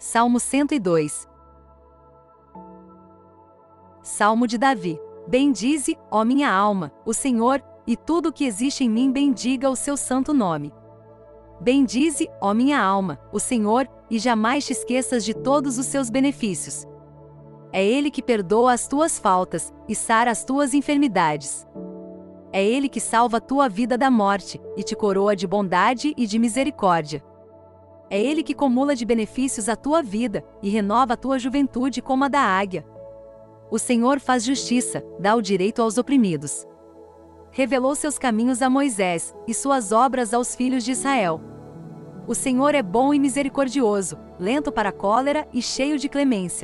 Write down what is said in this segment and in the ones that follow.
Salmo 102. Salmo de Davi. Bendize, ó minha alma, o Senhor, e tudo o que existe em mim bendiga o seu santo nome. Bendize, ó minha alma, o Senhor, e jamais te esqueças de todos os seus benefícios. É Ele que perdoa as tuas faltas, e sara as tuas enfermidades. É Ele que salva a tua vida da morte, e te coroa de bondade e de misericórdia. É Ele que cumula de benefícios a tua vida, e renova a tua juventude como a da águia. O Senhor faz justiça, dá o direito aos oprimidos. Revelou seus caminhos a Moisés, e suas obras aos filhos de Israel. O Senhor é bom e misericordioso, lento para a cólera e cheio de clemência.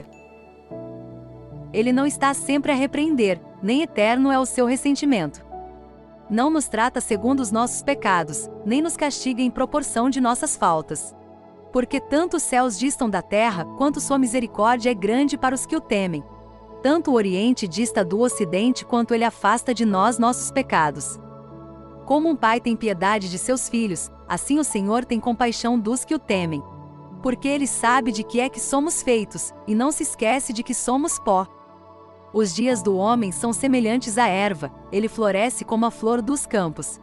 Ele não está sempre a repreender, nem eterno é o seu ressentimento. Não nos trata segundo os nossos pecados, nem nos castiga em proporção de nossas faltas. Porque tanto os céus distam da terra, quanto sua misericórdia é grande para os que o temem. Tanto o Oriente dista do Ocidente, quanto ele afasta de nós nossos pecados. Como um pai tem piedade de seus filhos, assim o Senhor tem compaixão dos que o temem. Porque ele sabe de que é que somos feitos, e não se esquece de que somos pó. Os dias do homem são semelhantes à erva, ele floresce como a flor dos campos.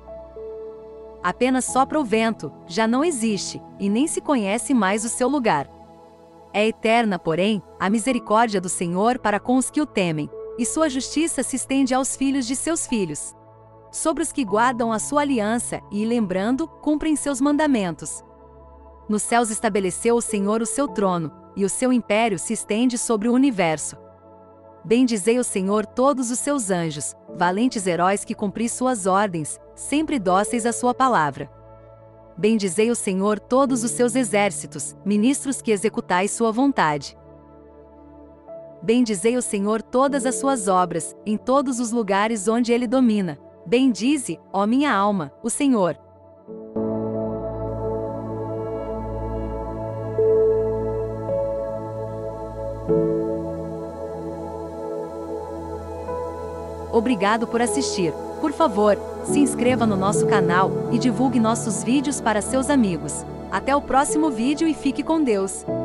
Apenas sopra o vento, já não existe, e nem se conhece mais o seu lugar. É eterna, porém, a misericórdia do Senhor para com os que o temem, e sua justiça se estende aos filhos de seus filhos. Sobre os que guardam a sua aliança e, lembrando, cumprem seus mandamentos. Nos céus estabeleceu o Senhor o seu trono, e o seu império se estende sobre o universo. Bendizei o Senhor todos os seus anjos, valentes heróis que cumpris suas ordens, sempre dóceis à sua palavra. Bendizei o Senhor todos os seus exércitos, ministros que executais sua vontade. Bendizei o Senhor todas as suas obras, em todos os lugares onde ele domina. Bendize, ó minha alma, o Senhor. Obrigado por assistir. Por favor, se inscreva no nosso canal e divulgue nossos vídeos para seus amigos. Até o próximo vídeo e fique com Deus.